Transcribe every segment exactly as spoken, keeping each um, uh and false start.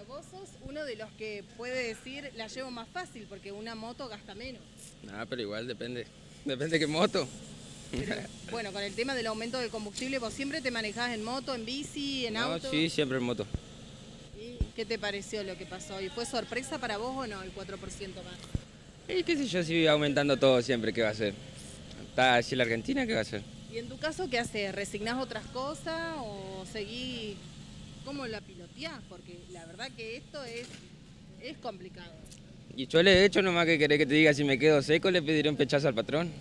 vos sos uno de los que puede decir la llevo más fácil porque una moto gasta menos. No, pero igual depende. Depende de qué moto. Pero, bueno, con el tema del aumento del combustible, ¿vos siempre te manejás en moto, en bici, en No, auto? sí, siempre en moto. ¿Y qué te pareció lo que pasó hoy? ¿Fue sorpresa para vos o no el cuatro por ciento más? Y qué sé yo, si aumentando todo siempre, ¿qué va a ser? Está así la Argentina, ¿qué va a ser? ¿Y en tu caso qué haces? ¿Resignás otras cosas o seguís? ¿Cómo la piloteás? Porque la verdad que esto es, es complicado. Y yo le he hecho nomás que querés que te diga si me quedo seco, le pediré un pechazo al patrón.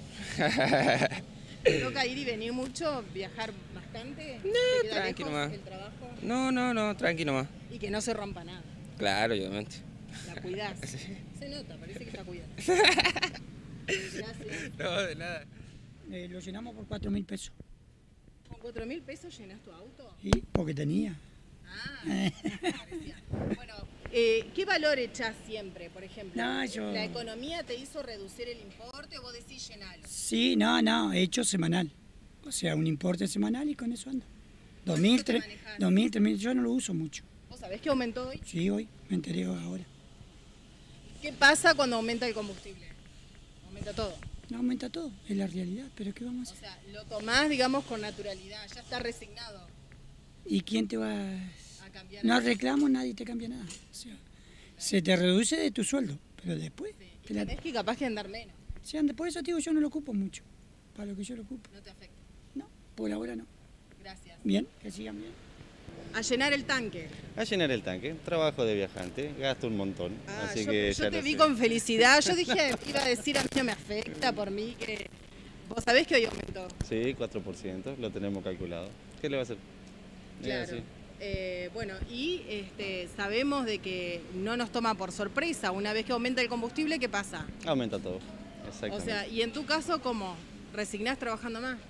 ¿Te toca ir y venir mucho, viajar bastante? No, ¿Te queda tranqui lejos nomás. el trabajo? No, no, no, tranqui nomás. Y que no se rompa nada. Claro, obviamente. La cuidás. Se nota, parece que está cuidada. Gracias. No, de nada. Eh, lo llenamos por cuatro mil pesos. ¿Con cuatro mil pesos llenas tu auto? Sí, porque tenía. Ah, me parecía. Bueno, eh, ¿qué valor echás siempre, por ejemplo? No, yo- ¿La economía te hizo reducir el importe o vos decís llenalo? Sí, no, no, he hecho semanal. O sea, un importe semanal y con eso ando. Dos mil, ¿Cuánto te tres manejás? dos mil, tres mil, yo no lo uso mucho. ¿Vos sabés que aumentó hoy? Sí, hoy, me enteré ahora. ¿Qué pasa cuando aumenta el combustible? Aumenta todo. No aumenta todo, es la realidad, pero ¿qué vamos a O hacer? sea, lo tomás, digamos, con naturalidad, ya está resignado ¿Y quién te va a...? a cambiar. No el- reclamo, nadie te cambia nada. O sea, se te reduce de tu sueldo, pero después... Sí, y te la- tenés que capaz que andar menos, Sí, anda, por eso te digo, yo no lo ocupo mucho. Para lo que yo lo ocupo. no te afecta. No, por ahora no. Gracias. Bien, que sigan bien. A llenar el tanque. A llenar el tanque, trabajo de viajante, gasto un montón, Ah, así yo, que yo ya te lo vi sé. con felicidad. Yo dije, iba a decir a mí no me afecta por mí que. Vos sabés que hoy aumentó. Sí, cuatro por ciento, lo tenemos calculado. ¿Qué le va a hacer? Es Claro. así. Eh, bueno, y este, sabemos de que no nos toma por sorpresa. Una vez que aumenta el combustible, ¿qué pasa? Aumenta todo, O exactamente. sea, y en tu caso, ¿cómo? ¿Resignás trabajando más?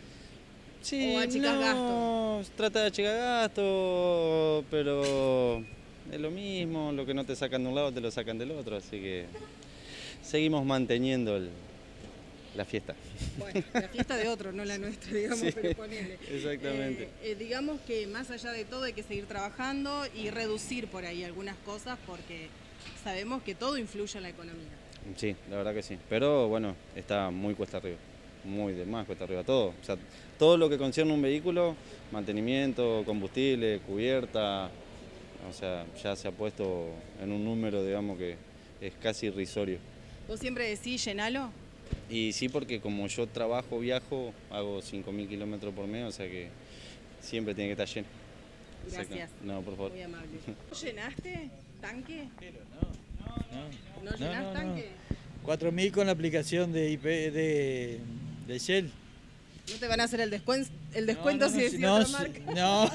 sí, o achicás no, trata de achicar gasto, pero es lo mismo, lo que no te sacan de un lado te lo sacan del otro, así que seguimos manteniendo el- la fiesta. Bueno, la fiesta de otro, no la nuestra, digamos, Sí, pero ponele. exactamente. Eh, eh, digamos que más allá de todo hay que seguir trabajando y reducir por ahí algunas cosas porque sabemos que todo influye en la economía. Sí, la verdad que sí. Pero bueno, está muy cuesta arriba. Muy de más cuesta arriba todo. O sea, todo lo que concierne un vehículo, mantenimiento, combustible, cubierta, o sea, ya se ha puesto en un número, digamos, que es casi irrisorio. ¿Vos siempre decís llenalo? Y sí, porque como yo trabajo, viajo, hago cinco mil kilómetros por mes, o sea que siempre tiene que estar lleno. Gracias. Exacto. No, por favor. Muy amable. ¿Vos llenaste tanque? Pero no, ¿No llenás no, no. tanque? cuatro mil con la aplicación de I P de, de Shell. ¿No te van a hacer el, descuen- el descuento no, no, si decís no, otra sí, marca? No.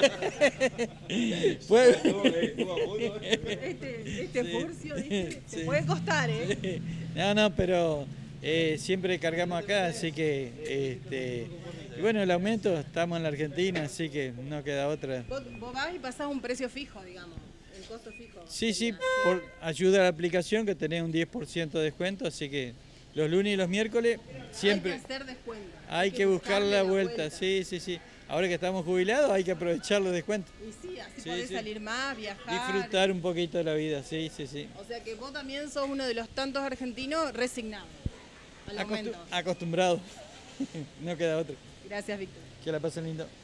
Fue- Este, este Sí. furcio, ¿viste? Te Sí. puede costar, ¿eh? No, no, pero eh, siempre cargamos acá, así que, este, y bueno, el aumento, estamos en la Argentina, así que no queda otra. Vos, vos vas y pasás un precio fijo, digamos, el costo fijo. Sí, sí, Sería. por ayuda a la aplicación que tenés un diez por ciento de descuento, así que los lunes y los miércoles siempre Hay que hacer descuento. hay que buscar buscarle la vuelta, sí, sí, sí. Ahora que estamos jubilados hay que aprovechar los descuentos, Y sí, así Sí, podés sí. salir más, viajar. disfrutar un poquito de la vida, sí, sí, sí. O sea que vos también sos uno de los tantos argentinos resignados al Acostu- aumento. acostumbrado, no queda otro. Gracias, Víctor. Que la pasen lindo.